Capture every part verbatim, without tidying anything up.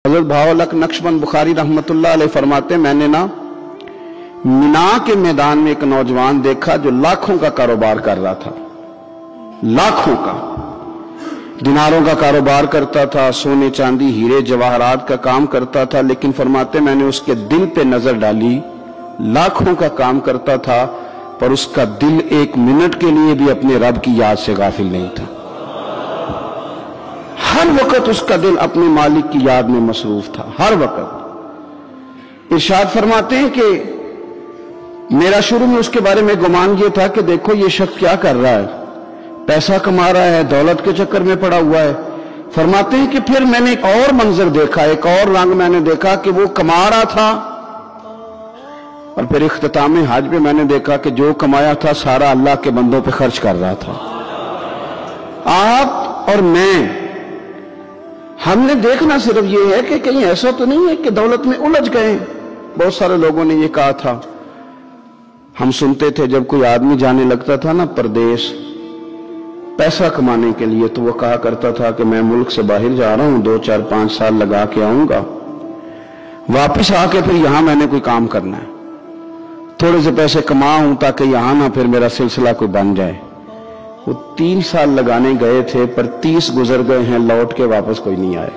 हज़रत भावलक नक्शबंद बुखारी रहमतुल्लाह अलैह फरमाते, मैंने ना मिना के मैदान में एक नौजवान देखा जो लाखों का कारोबार कर रहा था, लाखों का, दिनारों का कारोबार करता था, सोने चांदी हीरे जवाहरात का काम करता था। लेकिन फरमाते मैंने उसके दिल पे नजर डाली, लाखों का काम करता था पर उसका दिल एक मिनट के लिए भी अपने रब की याद से गाफिल नहीं था। हर वक्त उसका दिल अपने मालिक की याद में मसरूफ था, हर वक्त। इरशाद फरमाते हैं कि मेरा शुरू में उसके बारे में गुमान ये था कि देखो ये शख्स क्या कर रहा है, पैसा कमा रहा है, दौलत के चक्कर में पड़ा हुआ है। फरमाते हैं कि फिर मैंने एक और मंजर देखा, एक और रंग मैंने देखा कि वो कमा रहा था और फिर इख्तिताम हज पे मैंने देखा कि जो कमाया था सारा अल्लाह के बंदों पे खर्च कर रहा था। आप और मैं, हमने देखना सिर्फ ये है कि कहीं ऐसा तो नहीं है कि दौलत में उलझ गए। बहुत सारे लोगों ने ये कहा था, हम सुनते थे जब कोई आदमी जाने लगता था ना परदेश पैसा कमाने के लिए, तो वो कहा करता था कि मैं मुल्क से बाहर जा रहा हूं, दो चार पांच साल लगा के आऊंगा, वापिस आके फिर यहां मैंने कोई काम करना है, थोड़े से पैसे कमाऊं ताकि यहां ना फिर मेरा सिलसिला कोई बन जाए। वो तीन साल लगाने गए थे पर तीस गुजर गए हैं, लौट के वापस कोई नहीं आए।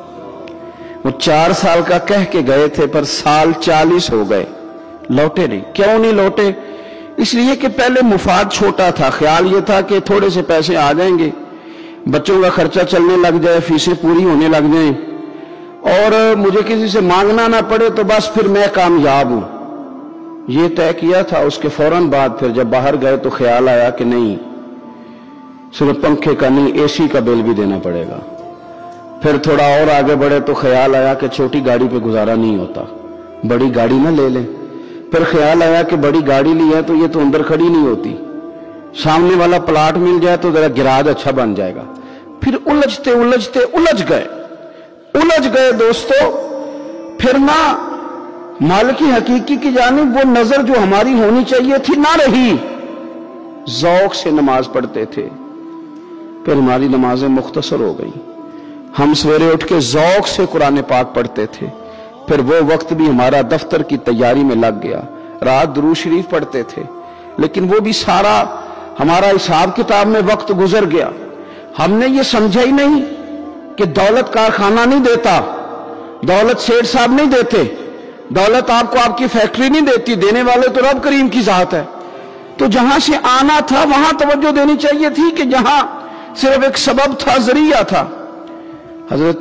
वो चार साल का कह के गए थे पर साल चालीस हो गए, लौटे नहीं। क्यों नहीं लौटे? इसलिए कि पहले मुफाद छोटा था, ख्याल ये था कि थोड़े से पैसे आ जाएंगे, बच्चों का खर्चा चलने लग जाए, फीसें पूरी होने लग जाए और मुझे किसी से मांगना ना पड़े तो बस फिर मैं कामयाब हूं। ये तय किया था। उसके फौरन बाद फिर जब बाहर गए तो ख्याल आया कि नहीं, सिर्फ पंखे का नहीं एसी का बिल भी देना पड़ेगा। फिर थोड़ा और आगे बढ़े तो ख्याल आया कि छोटी गाड़ी पे गुजारा नहीं होता, बड़ी गाड़ी ना ले लें। फिर ख्याल आया कि बड़ी गाड़ी ली है तो ये तो अंदर खड़ी नहीं होती, सामने वाला प्लाट मिल जाए तो जरा गिराज अच्छा बन जाएगा। फिर उलझते उलझते उलझ गए उलझ गए दोस्तों। फिर ना मालिकी हकीकी की जानिब वो नजर जो हमारी होनी चाहिए थी ना रही। ज़ौक़ से नमाज पढ़ते थे, फिर हमारी नमाजें मुख्तसर हो गई। हम सवेरे उठ के ज़ौक़ से कुरान पाक पढ़ते थे, फिर वो वक्त भी हमारा दफ्तर की तैयारी में लग गया। रात दुरूद शरीफ पढ़ते थे, लेकिन वो भी सारा हमारा हिसाब किताब में वक्त गुजर गया। हमने ये समझा ही नहीं कि दौलत कारखाना नहीं देता, दौलत सेठ साहब नहीं देते, दौलत आपको आपकी फैक्ट्री नहीं देती, देने वाले तो रब करीम की जात है। तो जहां से आना था वहां तवज्जो देनी चाहिए थी कि जहां सिर्फ एक सबब था, जरिया था। हजरत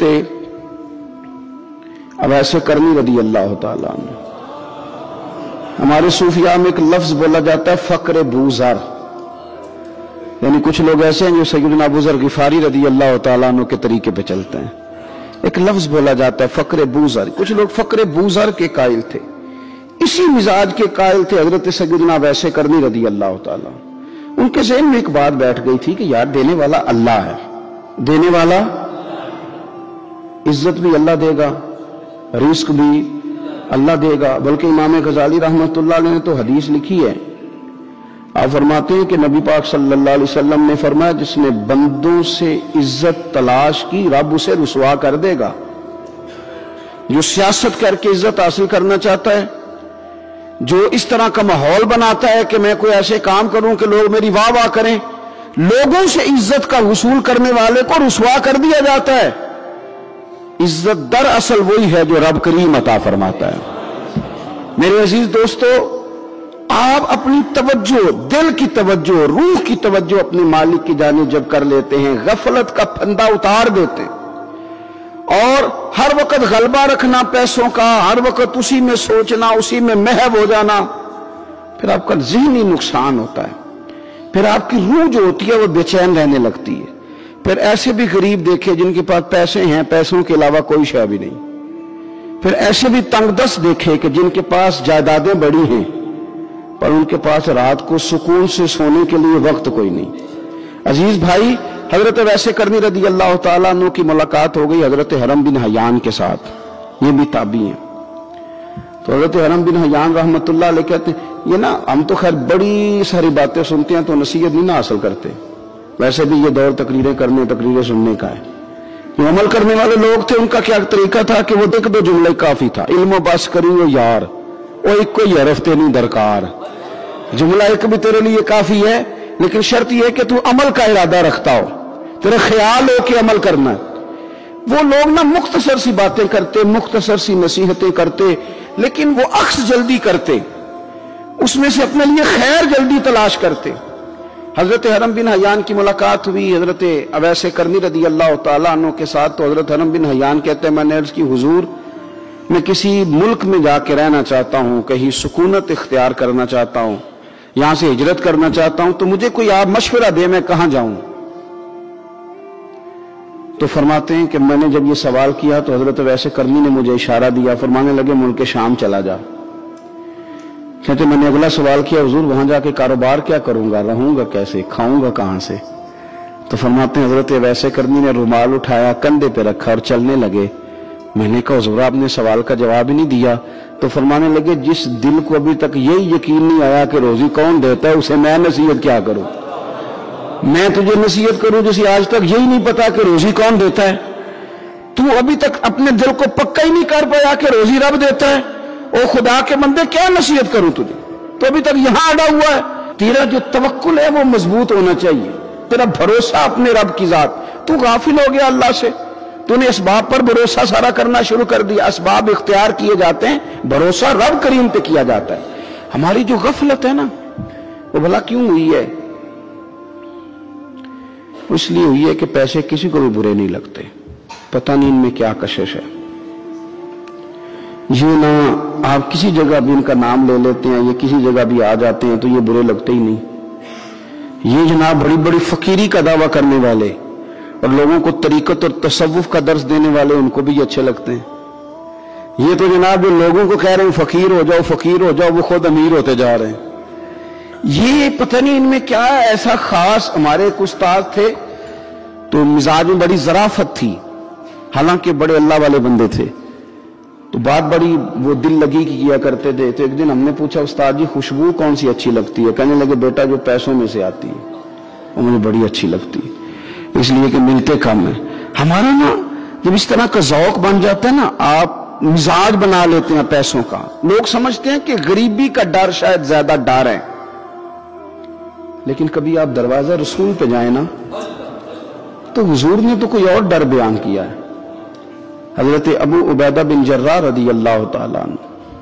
अवैस करनी रदी अल्लाह ताला अन्हु, हमारे सूफिया में एक लफ्ज बोला जाता है फक्र बूज़र, यानी कुछ लोग ऐसे हैं जो सैयदना अबू ज़र गिफारी रदी अल्लाह ताला अन्हु के तरीके पे चलते हैं। एक लफ्ज बोला जाता है फक्र बूज़र। कुछ लोग फक्र बूज़र के कायल थे, इसी मिजाज के कायल थे हजरत सैयदना अवैस करनी रदी अल्लाह ताला। उनके ज़हन में एक बात बैठ गई थी कि यार देने वाला अल्लाह है, देने वाला, इज्जत भी अल्लाह देगा, रिस्क भी अल्लाह देगा। बल्कि इमाम गजाली रहमतुल्लाह अलैह ने तो हदीस लिखी है, आप फरमाते हैं कि नबी पाक सल्लल्लाहु अलैहि वसल्लम ने फरमाया जिसने बंदों से इज्जत तलाश की रब उसे रुसवा कर देगा। जो सियासत करके इज्जत हासिल करना चाहता है, जो इस तरह का माहौल बनाता है कि मैं कोई ऐसे काम करूं कि लोग मेरी वाह वाह करें, लोगों से इज्जत का वसूल करने वाले को रुसवा कर दिया जाता है। इज्जत दरअसल वही है जो रब करीम अता फरमाता है। मेरे अजीज दोस्तों, आप अपनी तवज्जो, दिल की तवज्जो, रूह की तवज्जो अपने मालिक की जानिब जब कर लेते हैं, गफलत का फंदा उतार देते हैं और हर वक्त गलबा रखना पैसों का, हर वक्त उसी में सोचना, उसी में महव हो जाना, फिर आपका ज़हनी नुकसान होता है। फिर आपकी रूह जो होती है वो बेचैन रहने लगती है। फिर ऐसे भी गरीब देखे जिनके पास पैसे हैं, पैसों के अलावा कोई शय भी नहीं। फिर ऐसे भी तंगदस्त देखे कि जिनके पास जायदादें बड़ी हैं पर उनके पास रात को सुकून से सोने के लिए वक्त कोई नहीं। अजीज भाई, हजरत वैसे करनी रदी अल्लाह ताला अन्हु की मुलाकात हो गई हजरत हरम बिन हयान के साथ, ये भी ताबी हैं। तो हजरत हरम बिन हयान रहमतुल्लाह अलैह कहते हैं, ये ना हम तो खैर बड़ी सारी बातें सुनते हैं तो नसीहत नहीं ना हासिल करते, वैसे भी ये दौर तकरीरें करने, तकरीरें सुनने का है, جو عمل کرنے والے لوگ تھے ان کا کیا طریقہ تھا کہ وہ دیکھ دو جملے کافی تھا، علم و بس کری وہ یار وہ ایک کوئی حرف تے نہیں درکار، جملہ ایک بھی تیرے لیے کافی ہے، لیکن شرط یہ کہ تو عمل کا ارادہ رکھتا ہو، تیرا خیال ہو کہ عمل کرنا ہے۔ وہ لوگ نا مختصر سی باتیں کرتے، مختصر سی نصیحتیں کرتے، لیکن وہ عکس جلدی کرتے، اس میں سے اپنے لیے خیر جلدی تلاش کرتے۔ حضرت حرم بن حیان کی ملاقات ہوئی حضرت اویس کرنی رضی اللہ تعالیٰ عنہ کے ساتھ، تو حضرت حرم بن حیان کہتے ہیں میں نے عرض کی حضور میں کسی ملک میں جا کے رہنا چاہتا ہوں، کہیں سکونت اختیار کرنا چاہتا ہوں، یہاں سے ہجرت کرنا چاہتا ہوں، تو مجھے کوئی آپ مشورہ دے میں کہاں جاؤں؟ تو فرماتے ہیں کہ میں نے جب یہ سوال کیا تو حضرت اویس کرنی نے مجھے اشارہ دیا، فرمانے لگے ملک شام چلا جا۔ کہتے میں نے اگلا سوال کیا حضور وہاں جا کے کاروبار کیا کروں گا، رہوں گا کیسے، کھاؤں گا کہاں سے؟ تو فرماتے ہیں حضرت اویس کرنی نے رومال اٹھایا، کندھے پہ رکھا اور چلنے لگے۔ میں نے کہا حضور آپ نے سوال کا جواب ہی نہیں دیا۔ تو فرمانے لگے جس دل کو ابھی تک یہی یقین نہیں آیا کہ روزی کون دیتا ہے اسے میں نصیحت کیا کروں؟ میں تجھے نصیحت کروں جسے آج تک یہی نہیں پتا کہ روزی کون دیتا ہے؟ تو ابھی تک اپنے دل کو پکا ہی نہیں کر پایا کہ روزی رب دیتا ہے؟ او خدا کے بندے کیا نصیحت کروں تجھے؟ تو ابھی تک یہاں اڑا ہوا ہے۔ تیرا جو توکل ہے وہ مضبوط ہونا چاہیے، تیرا بھروسہ اپنے رب کی ذات۔ تو غافل ہو گیا اللہ سے، تو نے اسباب پر بھروسہ سارا کرنا شروع کر دیا۔ اسباب اختیار کیے جاتے ہیں، بھروسہ رب کریم پہ کیا جاتا ہے۔ ہماری جو غفلت ہے نا وہ بھلا کیوں ہوئی ہے؟ اس لیے ہوئی ہے کہ پیسے کسی کو بھی برے نہیں لگتے، پتہ نہیں ان میں کیا کشش ہے۔ یہ نہ آپ کسی جگہ بھی ان کا نام لے لیتے ہیں، یہ کسی جگہ بھی آ جاتے ہیں تو یہ برے لگتے ہی نہیں۔ یہ جناب بڑی بڑی فقیری کا دعویٰ کرنے والے اور لوگوں کو طریقت اور تصوف کا درس دینے والے ان کو بھی اچھے لگتے ہیں۔ یہ تو جناب جو لوگوں کو کہہ رہے ہیں فقیر ہو جاؤ فقیر ہو جاؤ، وہ خود امیر ہوتے جا رہے ہیں۔ یہ پتہ نہیں ان میں کیا ہے ایسا خاص۔ ہمارے ایک استاد تھے تو مزاج میں بڑی ظرافت تھی، حالانکہ بڑے اللہ والے بندے تھے، تو بات بڑی وہ دل لگی کی کیا کرتے تھے۔ تو ایک دن ہم نے پوچھا استاد جی خوشبو کون سی اچھی لگتی ہے؟ کہنے لگے بیٹا جو پیسوں میں سے آتی ہے وہ مجھے بڑی اچھی لگتی ہے، اس لیے کہ ملتے کم ہیں۔ ہمارا نا جب اس طرح کا ذوق بن جاتا ہے نا، آپ مزاج بنا لیتے ہیں پیسوں کا۔ لوگ سمجھتے ہیں کہ غریبی کا ڈر شاید زیادہ ڈر ہے، لیکن کبھی آپ دروازہ رسول پہ جائیں نا تو حضور نے تو کوئی اور ڈر بیان کیا ہے۔ حضرت ابو عبیدہ بن جراح رضی اللہ تعالیٰ عنہ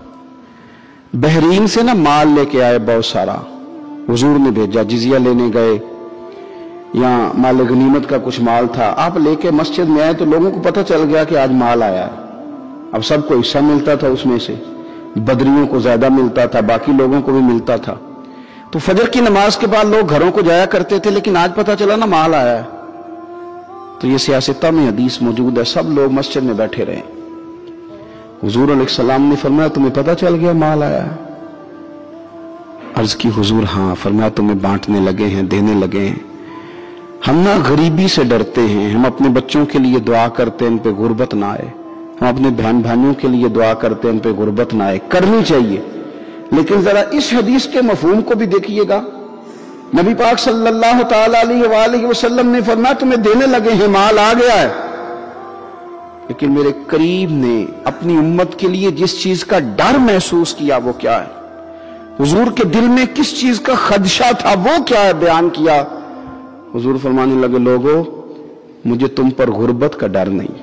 بحرین سے نا مال لے کے آئے بہت سارا، حضور نے بھیجا، جزیہ لینے گئے، یا مال غنیمت کا کچھ مال تھا، آپ لے کے مسجد میں آئے تو لوگوں کو پتہ چل گیا کہ آج مال آیا ہے۔ اب سب کو حصہ ملتا تھا، اس میں سے بدریوں کو زیادہ ملتا تھا، باقی لوگوں کو بھی ملتا تھا۔ تو فجر کی نماز کے بعد لوگ گھروں کو جایا کرتے تھے، لیکن آج پتہ چلا نا مال آیا ہے۔ تو یہ سیاستہ میں حدیث موجود ہے، سب لوگ مسجد میں بیٹھے رہے۔ حضور علیہ السلام نے فرمایا تمہیں پتہ چل گیا مال آیا ہے؟ عرض کی حضور ہاں۔ فرمایا تمہیں بانٹنے لگے ہیں، دینے لگے ہیں۔ ہم نا غریبی سے ڈرتے ہیں، ہم اپنے بچوں کے لیے دعا کرتے ہیں ان پہ غربت نہ آئے، ہم اپنے بہن بھائیوں کے لیے دعا کرتے ہیں ان پہ غربت نہ آئے، کرنی چاہیے۔ لیکن ذرا اس حدیث کے مفہوم کو بھی دیکھیے گا۔ نبی پاک صلی اللہ تعالی علیہ وآلہ وسلم نے فرمایا تمہیں دینے لگے ہیں، مال آ گیا ہے، لیکن میرے قریب نے اپنی امت کے لیے جس چیز کا ڈر محسوس کیا وہ کیا ہے؟ حضور کے دل میں کس چیز کا خدشہ تھا وہ کیا ہے بیان کیا۔ حضور فرمانے لگے لوگو مجھے تم پر غربت کا ڈر نہیں،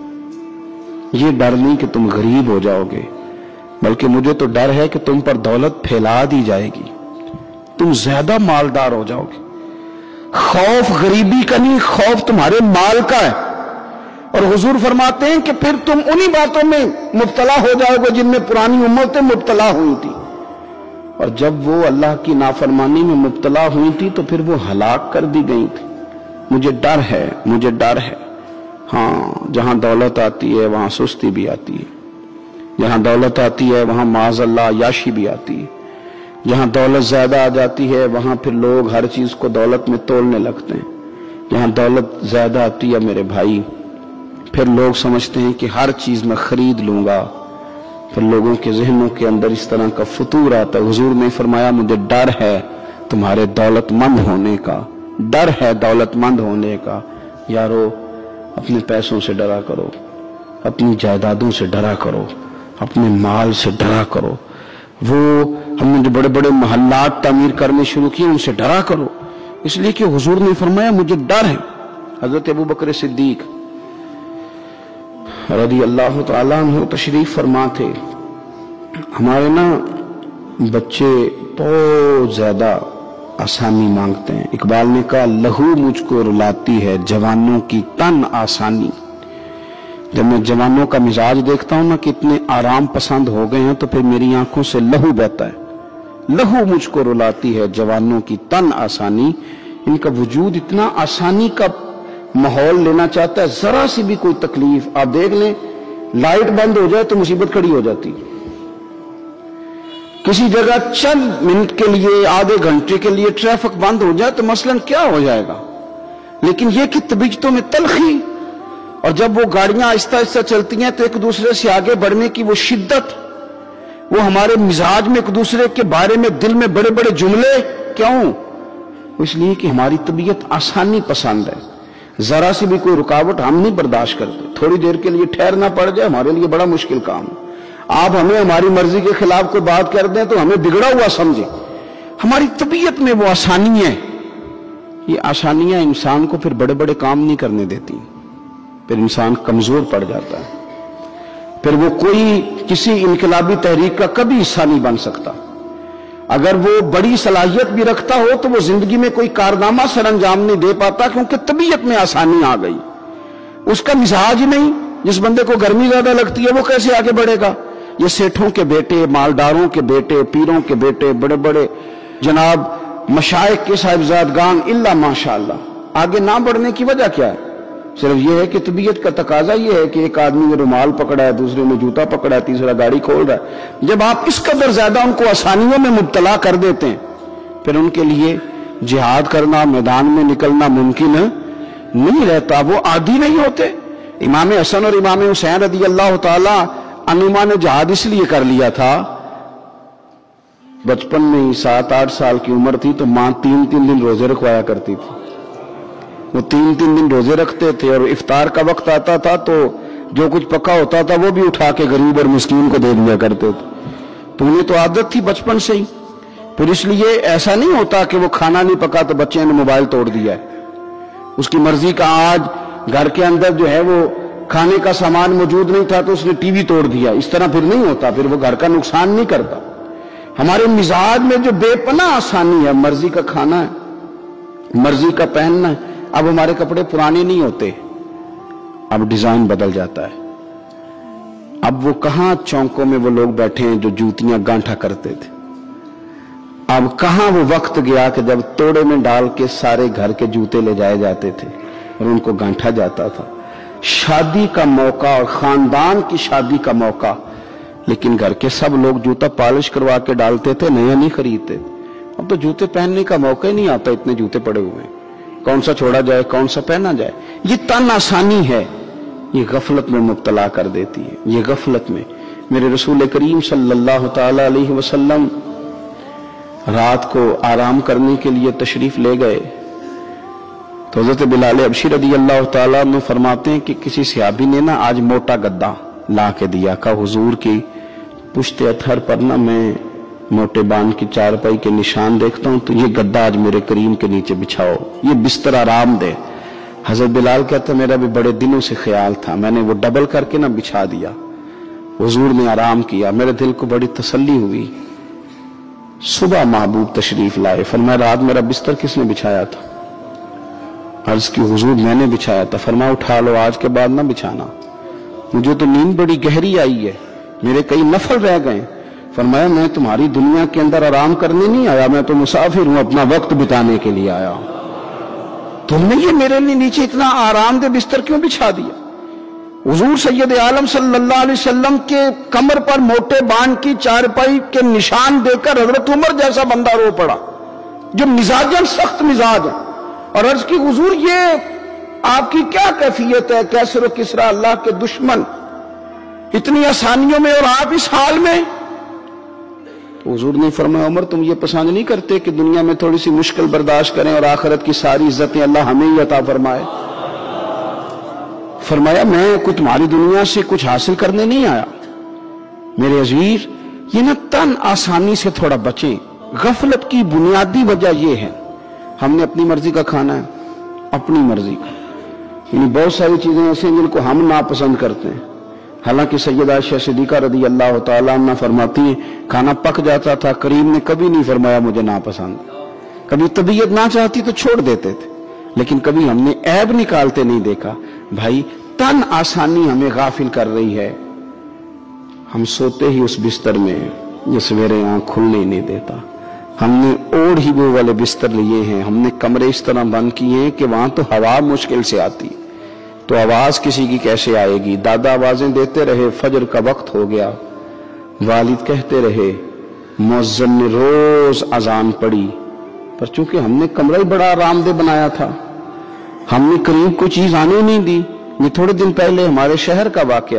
یہ ڈر نہیں کہ تم غریب ہو جاؤ گے، بلکہ مجھے تو ڈر ہے کہ تم پر دولت پھیلا دی جائے گی، تم زیادہ مالدار ہو جاؤ گے۔ خوف غریبی کا نہیں، خوف تمہارے مال کا ہے۔ اور حضور فرماتے ہیں کہ پھر تم انہی باتوں میں مبتلا ہو جاؤ گے جن میں پرانی امتیں مبتلا ہوئی تھی، اور جب وہ اللہ کی نافرمانی میں مبتلا ہوئی تھی تو پھر وہ ہلاک کر دی گئی تھی۔ مجھے ڈر ہے، مجھے ڈر ہے۔ ہاں جہاں دولت آتی ہے وہاں سستی بھی آتی ہے، جہاں دولت آتی ہے وہاں معاذ اللہ عیاشی بھی آتی ہے، جہاں دولت زیادہ آ جاتی ہے وہاں پھر لوگ ہر چیز کو دولت میں تولنے لگتے ہیں۔ جہاں دولت زیادہ آتی ہے میرے بھائی پھر لوگ سمجھتے ہیں کہ ہر چیز میں خرید لوں گا، پھر لوگوں کے ذہنوں کے اندر اس طرح کا فطور آتا ہے۔ حضور نے فرمایا مجھے ڈر ہے تمہارے دولت مند ہونے کا، ڈر ہے دولت مند ہونے کا۔ یارو اپنے پیسوں سے ڈرا کرو، اپنی جائیدادوں سے ڈرا کرو، اپنے مال سے ڈرا کرو، وہ ہم نے جو بڑے بڑے محلات تعمیر کرنے شروع کیے ان سے ڈرا کرو، اس لیے کہ حضور نے فرمایا مجھے ڈر ہے۔ حضرت ابو بکر صدیق رضی اللہ تعالیٰ عنہ تشریف فرما تھے، ہمارے نا بچے بہت زیادہ آسانی مانگتے ہیں۔ اقبال نے کہا لہو مجھ کو رلاتی ہے جوانوں کی تن آسانی۔ جب میں جوانوں کا مزاج دیکھتا ہوں نا کہ اتنے آرام پسند ہو گئے ہیں تو پھر میری آنکھوں سے لہو بہتا ہے۔ لہو مجھ کو رلاتی ہے جوانوں کی تن آسانی، ان کا وجود اتنا آسانی کا ماحول لینا چاہتا ہے، ذرا سی بھی کوئی تکلیف آپ دیکھ لیں، لائٹ بند ہو جائے تو مصیبت کھڑی ہو جاتی، کسی جگہ چند منٹ کے لیے آدھے گھنٹے کے لیے ٹریفک بند ہو جائے تو مثلاً کیا ہو جائے گا، لیکن یہ کہ طبیعتوں میں تلخی، اور جب وہ گاڑیاں آہستہ آہستہ چلتی ہیں تو ایک دوسرے سے آگے بڑھنے کی وہ شدت، وہ ہمارے مزاج میں ایک دوسرے کے بارے میں دل میں بڑے بڑے جملے، کیوں؟ اس لیے کہ ہماری طبیعت آسانی پسند ہے، ذرا سی بھی کوئی رکاوٹ ہم نہیں برداشت کرتے، تھوڑی دیر کے لیے ٹھہرنا پڑ جائے ہمارے لیے بڑا مشکل کام ہے۔ آپ ہمیں ہماری مرضی کے خلاف کوئی بات کر دیں تو ہمیں بگڑا ہوا سمجھیں، ہماری طبیعت میں وہ آسانی ہے، یہ آسانیاں انسان کو پھر بڑے بڑے کام نہیں کرنے دیتی، پھر انسان کمزور پڑ جاتا ہے، پھر وہ کوئی کسی انقلابی تحریک کا کبھی حصہ نہیں بن سکتا۔ اگر وہ بڑی صلاحیت بھی رکھتا ہو تو وہ زندگی میں کوئی کارنامہ سر انجام نہیں دے پاتا، کیونکہ طبیعت میں آسانی آ گئی، اس کا مزاج ہی نہیں۔ جس بندے کو گرمی زیادہ لگتی ہے وہ کیسے آگے بڑھے گا؟ یہ سیٹھوں کے بیٹے، مالداروں کے بیٹے، پیروں کے بیٹے، بڑے بڑے جناب مشائخ کے صاحبزادگان، الا ماشاءاللہ، آگے نہ بڑھنے کی وجہ کیا ہے؟ صرف یہ ہے کہ طبیعت کا تقاضا یہ ہے کہ ایک آدمی نے رومال پکڑا ہے، دوسرے نے جوتا پکڑا ہے، تیسرا گاڑی کھول رہا ہے۔ جب آپ اس قدر زیادہ ان کو آسانیوں میں مبتلا کر دیتے ہیں پھر ان کے لیے جہاد کرنا، میدان میں نکلنا ممکن نہیں رہتا، وہ عادی نہیں ہوتے۔ امام حسن اور امام حسین رضی اللہ تعالی عنہما نے جہاد اس لیے کر لیا تھا، بچپن میں ہی سات آٹھ سال کی عمر تھی تو ماں تین تین دن روزے رکھوایا کرتی تھی، وہ تین تین دن روزے رکھتے تھے، اور افطار کا وقت آتا تھا تو جو کچھ پکا ہوتا تھا وہ بھی اٹھا کے غریب اور مسکین کو دے دیا کرتے تھے، تو انہیں تو عادت تھی بچپن سے ہی۔ پھر اس لیے ایسا نہیں ہوتا کہ وہ کھانا نہیں پکا تو بچے نے موبائل توڑ دیا ہے، اس کی مرضی کا آج گھر کے اندر جو ہے وہ کھانے کا سامان موجود نہیں تھا تو اس نے ٹی وی توڑ دیا، اس طرح پھر نہیں ہوتا، پھر وہ گھر کا نقصان نہیں کرتا۔ ہمارے مزاج میں جو بے پناہ آسانی ہے، مرضی کا کھانا ہے، مرضی کا پہننا ہے۔ اب ہمارے کپڑے پرانے نہیں ہوتے، اب ڈیزائن بدل جاتا ہے۔ اب وہ کہاں چونکوں میں وہ لوگ بیٹھے ہیں جو جوتیاں گانٹھا کرتے تھے، اب کہاں وہ وقت گیا کہ جب توڑے میں ڈال کے سارے گھر کے جوتے لے جائے جاتے تھے اور ان کو گانٹھا جاتا تھا۔ شادی کا موقع اور خاندان کی شادی کا موقع، لیکن گھر کے سب لوگ جوتا پالش کروا کے ڈالتے تھے، نیا نہیں خریدتے۔ اب تو جوتے پہننے کا موقع ہی نہیں آتا، اتنے جوتے پڑے ہوئے ہیں، کون سا چھوڑا جائے کون سا پہنا جائے۔ یہ تن آسانی ہے، یہ غفلت میں مبتلا کر دیتی ہے، یہ غفلت میں۔ میرے رسول کریم صلی اللہ تعالی علیہ وسلم رات کو آرام کرنے کے لیے تشریف لے گئے تو حضرت بلال حبشی رضی اللہ تعالیٰ عنہ فرماتے ہیں کہ کسی صحابی نے نا آج موٹا گدا لا کے دیا، کہا حضور کی پشت اتھر پر نا میں موٹے بان کی چارپائی کے نشان دیکھتا ہوں، تو یہ گدا آج میرے کریم کے نیچے بچھاؤ، یہ بستر آرام دے۔ حضرت بلال کہتا میرا بھی بڑے دنوں سے خیال تھا، میں نے وہ ڈبل کر کے نا بچھا دیا، حضور نے آرام کیا، میرے دل کو بڑی تسلی ہوئی۔ صبح محبوب تشریف لائے، فرمایا رات میرا بستر کس نے بچھایا تھا؟ عرض کی حضور میں نے بچھایا تھا۔ فرمایا اٹھا لو، آج کے بعد نہ بچھانا، مجھے تو نیند بڑی گہری آئی ہے، میرے کئی نفل رہ گئے۔ فرمایا میں تمہاری دنیا کے اندر آرام کرنے نہیں آیا، میں تو مسافر ہوں، اپنا وقت بتانے کے لیے آیا ہوں، تم نے یہ میرے لیے نیچے اتنا آرام دہ بستر کیوں بچھا دیا؟ حضور سید عالم صلی اللہ علیہ وسلم کے کمر پر موٹے بان کی چارپائی کے نشان دے کر حضرت عمر جیسا بندہ رو پڑا جو مزاجن سخت مزاج ہے، اور عرض کی حضور یہ آپ کی کیا کیفیت ہے؟ کیسر و کسرا اللہ کے دشمن اتنی آسانیوں میں اور آپ اس حال میں؟ تو حضور نے فرمایا عمر تم یہ پسند نہیں کرتے کہ دنیا میں تھوڑی سی مشکل برداشت کریں اور آخرت کی ساری عزتیں اللہ ہمیں ہی عطا فرمائے؟ فرمایا میں کوئی تمہاری دنیا سے کچھ حاصل کرنے نہیں آیا۔ میرے عزیز، یہ نا تن آسانی سے تھوڑا بچیں۔ غفلت کی بنیادی وجہ یہ ہے ہم نے اپنی مرضی کا کھانا ہے، اپنی مرضی کا، یعنی بہت ساری چیزیں ایسی ہیں جن کو ہم ناپسند کرتے ہیں۔ حالانکہ سیدہ عائشہ صدیقہ رضی اللہ تعالیٰ عنہ فرماتی ہیں کھانا پک جاتا تھا، کریم نے کبھی نہیں فرمایا مجھے ناپسند، کبھی طبیعت نہ چاہتی تو چھوڑ دیتے تھے، لیکن کبھی ہم نے عیب نکالتے نہیں دیکھا۔ بھائی تن آسانی ہمیں غافل کر رہی ہے، ہم سوتے ہی اس بستر میں جو سویرے آنکھ کھلنے نہیں دیتا، ہم نے اوڑھ ہی وہ والے بستر لیے ہیں، ہم نے کمرے اس طرح بند کیے ہیں کہ وہاں تو ہوا مشکل سے آتی، تو آواز کسی کی کیسے آئے گی؟ دادا آوازیں دیتے رہے فجر کا وقت ہو گیا، والد کہتے رہے، مؤذن نے روز اذان پڑھی، پر چونکہ ہم نے کمرہ ہی بڑا آرام دہ بنایا تھا، ہم نے قریب کوئی چیز آنے نہیں دی۔ یہ تھوڑے دن پہلے ہمارے شہر کا واقعہ،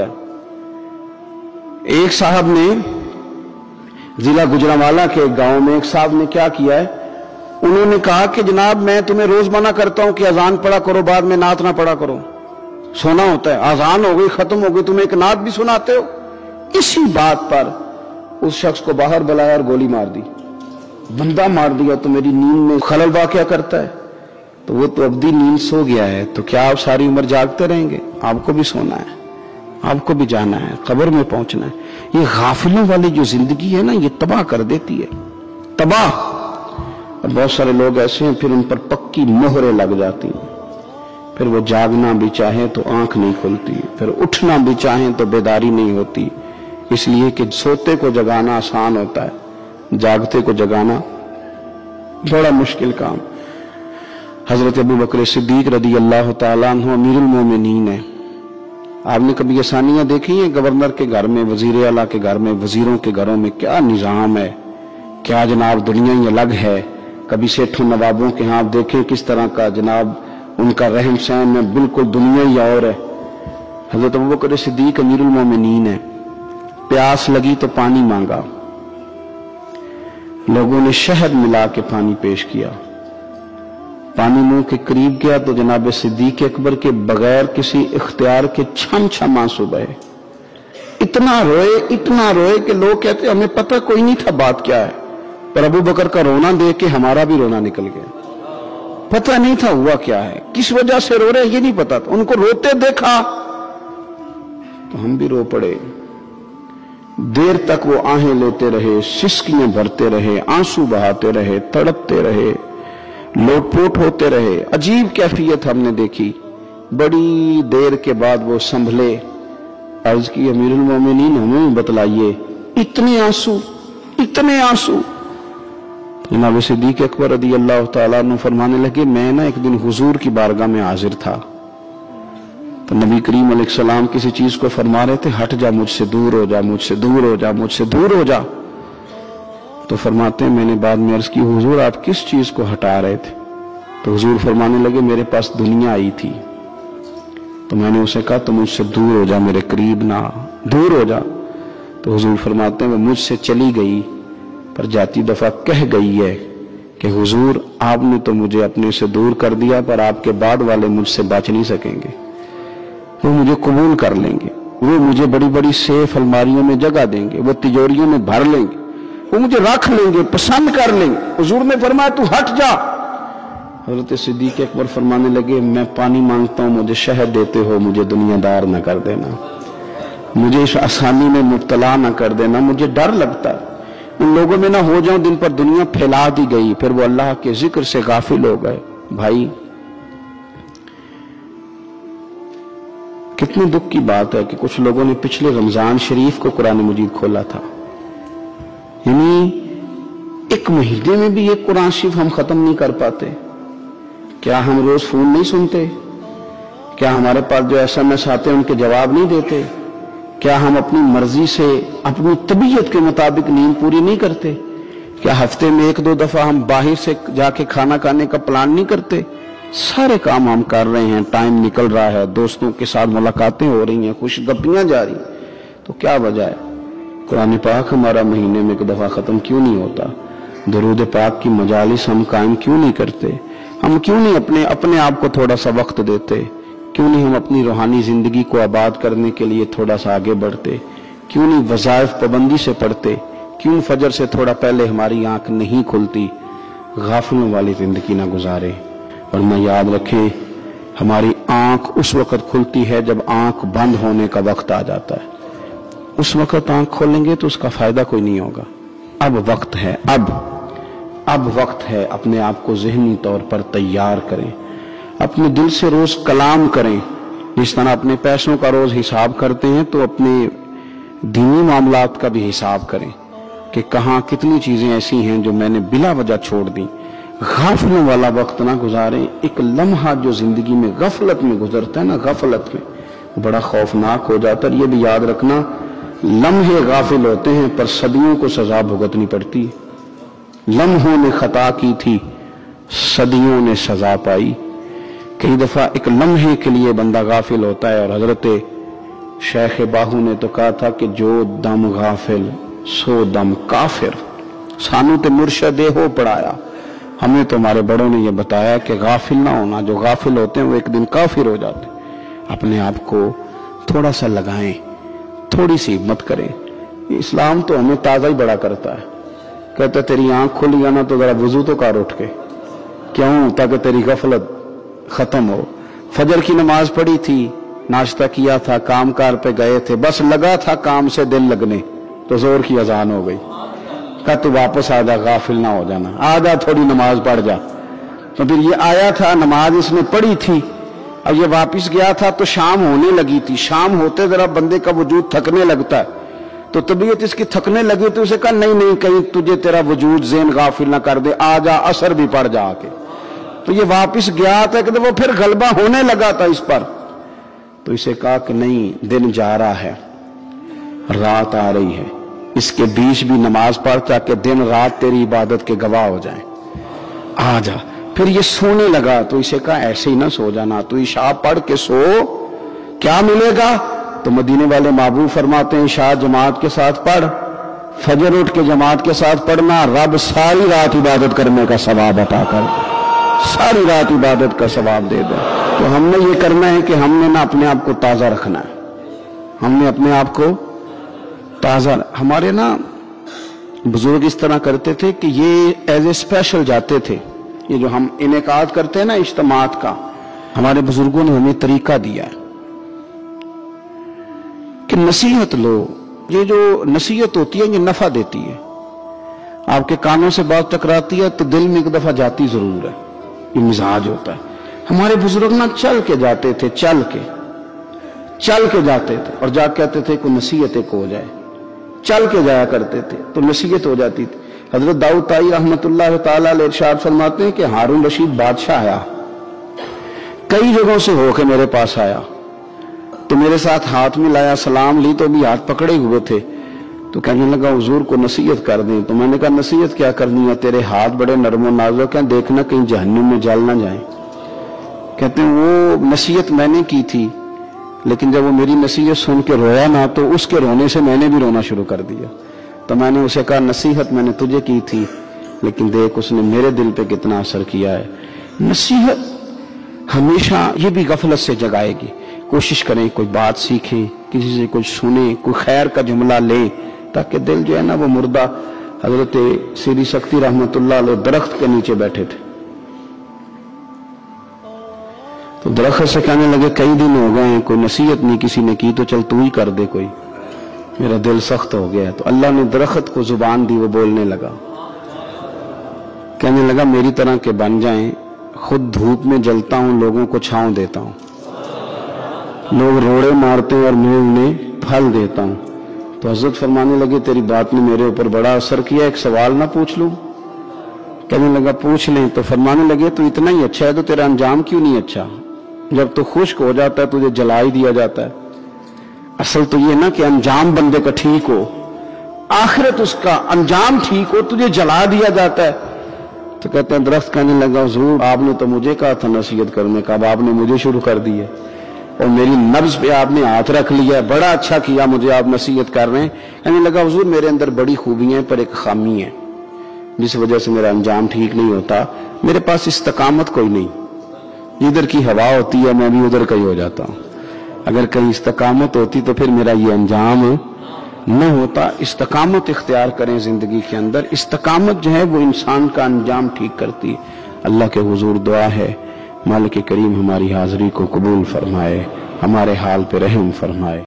ایک صاحب نے ضلع گجرانوالہ کے ایک گاؤں میں ایک صاحب نے کیا کیا ہے، انہوں نے کہا کہ جناب میں تمہیں روز منع کرتا ہوں کہ اذان پڑھا کرو، بعد میں نعت نہ پڑھا کرو، سونا ہوتا ہے، اذان ہو گئی ختم ہو گئی تم ایک نعت بھی سناتے ہو۔ اسی بات پر اس شخص کو باہر بلایا اور گولی مار دی، بندہ مار دیا، تو میری نیند میں خلل واقعہ کرتا ہے، تو وہ تو ابدی نیند سو گیا ہے، تو کیا آپ ساری عمر جاگتے رہیں گے؟ آپ کو بھی سونا ہے، آپ کو بھی جانا ہے، قبر میں پہنچنا ہے۔ یہ غافلوں والی جو زندگی ہے نا یہ تباہ کر دیتی ہے، تباہ۔ اور بہت سارے لوگ ایسے ہیں پھر ان پر پکی مہریں لگ جاتی ہیں، پھر وہ جاگنا بھی چاہیں تو آنکھ نہیں کھلتی، پھر اٹھنا بھی چاہیں تو بیداری نہیں ہوتی، اس لیے کہ سوتے کو جگانا آسان ہوتا ہے، جاگتے کو جگانا بڑا مشکل کام۔ حضرت ابو بکر صدیق رضی اللہ تعالیٰ عنہ امیر المومنین ہے، آپ نے کبھی آسانیاں دیکھی ہیں؟ گورنر کے گھر میں، وزیر اعلیٰ کے گھر میں، وزیروں کے گھروں میں کیا نظام ہے، کیا جناب دنیا ہی الگ ہے۔ کبھی سیٹھوں نوابوں کے ہاں آپ دیکھیں کس طرح کا جناب ان کا رحم سہن میں بالکل دنیا ہی اور ہے۔ حضرت ابوبکر صدیق امیر المومنین ہے، پیاس لگی تو پانی مانگا، لوگوں نے شہد ملا کے پانی پیش کیا، پانی منہ کے قریب گیا تو جناب صدیق اکبر کے بغیر کسی اختیار کے چھم چھم آنسو بہے، اتنا روئے اتنا روئے کہ لوگ کہتے ہمیں پتہ کوئی نہیں تھا بات کیا ہے، پر ابو بکر کا رونا دیکھ کے ہمارا بھی رونا نکل گیا، پتہ نہیں تھا ہوا کیا ہے، کس وجہ سے رو رہے یہ نہیں پتا تھا، ان کو روتے دیکھا تو ہم بھی رو پڑے۔ دیر تک وہ آہیں لیتے رہے، سسکیاں بھرتے رہے، آنسو بہاتے رہے، تڑپتے رہے، لوٹ پوٹ ہوتے رہے، عجیب کیفیت ہم نے دیکھی۔ بڑی دیر کے بعد وہ سنبھلے، عرض کی امیر المومنین ہمیں بتلائیے اتنے آنسو اتنے آنسو۔ جناب صدیق اکبر رضی اللہ تعالیٰ عنہ فرمانے لگے میں نا ایک دن حضور کی بارگاہ میں حاضر تھا، تو نبی کریم علیہ السلام کسی چیز کو فرما رہے تھے، ہٹ جا مجھ سے دور ہو جا، مجھ سے دور ہو جا، مجھ سے دور ہو جا، تو فرماتے ہیں میں نے بعد میں عرض کی حضور آپ کس چیز کو ہٹا رہے تھے؟ تو حضور فرمانے لگے میرے پاس دنیا آئی تھی، تو میں نے اسے کہا تو مجھ سے دور ہو جا، میرے قریب نہ، دور ہو جا۔ تو حضور فرماتے ہیں وہ مجھ سے چلی گئی، پر جاتی دفعہ کہہ گئی ہے کہ حضور آپ نے تو مجھے اپنے سے دور کر دیا، پر آپ کے بعد والے مجھ سے بچ نہیں سکیں گے، وہ مجھے قبول کر لیں گے، وہ مجھے بڑی بڑی سیف الماریوں میں جگہ دیں گے، وہ تجوریوں میں بھر لیں گے، وہ مجھے رکھ لیں گے، پسند کر لیں گے۔ حضور نے فرمایا تو ہٹ جا۔ حضرت صدیق اکبر فرمانے لگے میں پانی مانگتا ہوں، مجھے شہد دیتے ہو، مجھے دنیا دار نہ کر دینا، مجھے اس آسانی میں مبتلا نہ کر دینا، مجھے ڈر لگتا ہے ان لوگوں میں نہ ہو جاؤں جن پر دنیا پھیلا دی گئی، پھر وہ اللہ کے ذکر سے غافل ہو گئے۔ بھائی کتنے دکھ کی بات ہے کہ کچھ لوگوں نے پچھلے رمضان شریف کو قرآن مجید کھولا تھا، یعنی ایک مہینے میں بھی ایک قرآن شریف ہم ختم نہیں کر پاتے۔ کیا ہم روز فون نہیں سنتے؟ کیا ہمارے پاس جو ایس ایم ایس آتے ہیں ان کے جواب نہیں دیتے؟ کیا ہم اپنی مرضی سے اپنی طبیعت کے مطابق نیند پوری نہیں کرتے؟ کیا ہفتے میں ایک دو دفعہ ہم باہر سے جا کے کھانا کھانے کا پلان نہیں کرتے؟ سارے کام ہم کر رہے ہیں، ٹائم نکل رہا ہے، دوستوں کے ساتھ ملاقاتیں ہو رہی ہیں، خوش گپیاں جاری، تو کیا وجہ ہے قرآن پاک ہمارا مہینے میں ایک دفعہ ختم کیوں نہیں ہوتا؟ درود پاک کی مجالس ہم قائم کیوں نہیں کرتے؟ ہم کیوں نہیں اپنے اپنے آپ کو تھوڑا سا وقت دیتے؟ کیوں نہیں ہم اپنی روحانی زندگی کو آباد کرنے کے لیے تھوڑا سا آگے بڑھتے؟ کیوں نہیں وظائف پابندی سے پڑھتے؟ کیوں فجر سے تھوڑا پہلے ہماری آنکھ نہیں کھلتی؟ غافلوں والی زندگی نہ گزارے۔ ورنہ یاد رکھیں، ہماری آنکھ اس وقت کھلتی ہے جب آنکھ بند ہونے کا وقت آ جاتا ہے۔ اس وقت آنکھ کھولیں گے تو اس کا فائدہ کوئی نہیں ہوگا۔ اب وقت ہے، اب اب وقت ہے، اپنے آپ کو ذہنی طور پر تیار کریں، اپنے دل سے روز کلام کریں۔ جس طرح اپنے پیسوں کا روز حساب کرتے ہیں تو اپنے دینی معاملات کا بھی حساب کریں کہ کہاں کتنی چیزیں ایسی ہیں جو میں نے بلا وجہ چھوڑ دیں۔ غافلوں والا وقت نہ گزاریں۔ ایک لمحہ جو زندگی میں غفلت میں گزرتا ہے نا، غفلت میں بڑا خوفناک ہو جاتا ہے۔ یہ بھی یاد رکھنا، لمحے غافل ہوتے ہیں پر صدیوں کو سزا بھگتنی پڑتی ہے۔ لمحوں نے خطا کی تھی، صدیوں نے سزا پائی۔ کئی دفعہ ایک لمحے کے لیے بندہ غافل ہوتا ہے، اور حضرت شیخ باہو نے تو کہا تھا کہ جو دم غافل سو دم کافر۔ سانو تے مرشد ہو پڑھایا، ہمیں تو ہمارے بڑوں نے یہ بتایا کہ غافل نہ ہونا، جو غافل ہوتے ہیں وہ ایک دن کافر ہو جاتے ہیں۔ اپنے آپ کو تھوڑا سا لگائیں، تھوڑی سی ہمت کریں۔ اسلام تو ہمیں تازہ ہی بڑا کرتا ہے، کہتا ہے تیری آنکھ کھل گیا نا تو ذرا وضو تو کر اٹھ کے، کیوں؟ تاکہ تیری غفلت ختم ہو۔ فجر کی نماز پڑھی تھی، ناشتہ کیا تھا، کام کار پہ گئے تھے، بس لگا تھا کام سے دل لگنے تو زور کی اذان ہو گئی، کہا تو واپس آ جا، غافل نہ ہو جانا، آ جا تھوڑی نماز پڑھ جا۔ تو پھر یہ آیا تھا، نماز اس نے پڑھی تھی، اب یہ واپس گیا تھا تو شام ہونے لگی تھی۔ شام ہوتے ذرا بندے کا وجود تھکنے لگتا ہے، تو طبیعت اس کی تھکنے لگی تو اسے کہا نہیں نہیں، کہیں تجھے تیرا وجود ذہن غافل نہ کر دے، آ جا عصر بھی پڑھ جا کے۔ تو یہ واپس گیا تھا کہ وہ پھر غلبہ ہونے لگا تھا اس پر، تو اسے کہا کہ نہیں، دن جا رہا ہے، رات آ رہی ہے، اس کے بیچ بھی نماز پڑھ تاکہ دن رات تیری عبادت کے گواہ ہو جائیں، آ جا۔ پھر یہ سونے لگا تو اسے کہا ایسے ہی نہ سو جانا، تو عشاء پڑھ کے سو، کیا ملے گا؟ تو مدینے والے محبوب فرماتے ہیں عشاء جماعت کے ساتھ پڑھ، فجر اٹھ کے جماعت کے ساتھ پڑھنا، رب ساری رات عبادت کرنے کا ثواب عطا کر، ساری رات عبادت کا ثواب دے دے۔ تو ہم نے یہ کرنا ہے کہ ہم نے نہ اپنے آپ کو تازہ رکھنا ہے، ہم نے اپنے آپ کو تازہ۔ ہمارے نا بزرگ اس طرح کرتے تھے کہ یہ ایز اے اسپیشل جاتے تھے، یہ جو ہم انعقاد کرتے ہیں نا اجتماعات کا، ہمارے بزرگوں نے ہمیں طریقہ دیا ہے کہ نصیحت لو۔ یہ جو نصیحت ہوتی ہے یہ نفع دیتی ہے، آپ کے کانوں سے بات ٹکراتی ہے تو دل میں ایک دفعہ جاتی ضرور ہے، یہ مزاج ہوتا ہے۔ ہمارے بزرگ نہ چل کے جاتے تھے، چل کے چل کے جاتے تھے، اور جا کہتے تھے کوئی نصیحت ایک ہو جائے، چل کے جایا کرتے تھے تو نصیحت ہو جاتی تھی۔ حضرت داؤد طائی رحمت اللہ تعالیٰ علیہ ارشاد فرماتے ہیں کہ ہارون رشید بادشاہ آیا، کئی جگہوں سے ہو کے میرے پاس آیا، تو میرے ساتھ ہاتھ میں لایا، سلام لی تو بھی ہاتھ پکڑے ہوئے تھے، تو کہنے لگا حضور کو نصیحت کر دیں۔ تو میں نے کہا نصیحت کیا کرنی ہے، تیرے ہاتھ بڑے نرم و نازک ہیں، دیکھنا کہیں جہنم میں جل نہ جائیں۔ کہتے ہیں وہ نصیحت میں نے کی تھی، لیکن جب وہ میری نصیحت سن کے رویا نہ تو اس کے رونے سے میں نے بھی رونا شروع کر دیا۔ تو میں نے اسے کہا نصیحت میں نے تجھے کی تھی، لیکن دیکھ اس نے میرے دل پہ کتنا اثر کیا ہے۔ نصیحت ہمیشہ یہ بھی غفلت سے جگائے گی۔ کوشش کریں کوئی بات سیکھیں، کسی سے کچھ سنیں، کوئی خیر کا جملہ لیں، تاکہ دل جو ہے نا وہ مردہ۔ حضرت سیری سکتی رحمت اللہ علیہ درخت کے نیچے بیٹھے تھے، تو درخت سے کہنے لگے کئی دن ہو گئے ہیں کوئی نصیحت نہیں کسی نے کی، تو چل تو ہی کر دے کوئی، میرا دل سخت ہو گیا ہے۔ تو اللہ نے درخت کو زبان دی، وہ بولنے لگا، کہنے لگا میری طرح کے بن جائیں، خود دھوپ میں جلتا ہوں، لوگوں کو چھاؤں دیتا ہوں، لوگ روڑے مارتے ہیں اور میں انہیں پھل دیتا ہوں۔ تو حضرت فرمانے لگے تیری بات نے میرے اوپر بڑا اثر کیا، ایک سوال نہ پوچھ لوں؟ کہنے لگا پوچھ لیں۔ تو فرمانے لگے تو اتنا ہی اچھا ہے تو تیرا انجام کیوں نہیں اچھا؟ جب تو خشک ہو جاتا ہے تجھے جلا ہی دیا جاتا ہے۔ اصل تو یہ نا کہ انجام بندے کا ٹھیک ہو، آخرت اس کا انجام ٹھیک ہو، تجھے جلا دیا جاتا ہے۔ تو کہتے ہیں درخت کہنے لگا حضور آپ نے تو مجھے کہا تھا نصیحت کرنے کا، اب آپ نے مجھے شروع کر دی ہے، اور میری نبض پہ آپ نے ہاتھ رکھ لیا ہے، بڑا اچھا کیا مجھے آپ نصیحت کر رہے ہیں۔ کہنے لگا حضور میرے اندر بڑی خوبیاں ہیں پر ایک خامی ہے جس وجہ سے میرا انجام ٹھیک نہیں ہوتا، میرے پاس استقامت کوئی نہیں، जिधर की हवा होती है मैं भी उधर का ही हो जाता हूं। अगर कहीं इस्तकामत होती तो फिर मेरा ये अंजाम न होता। इस्तकामत इख्तियार करें जिंदगी के अंदर। इस्तकामत जो है वो इंसान का अंजाम ठीक करती है। अल्लाह के हुजूर दुआ है मालिक करीम हमारी हाजिरी को कबूल फरमाए, हमारे हाल पे रहम फरमाए।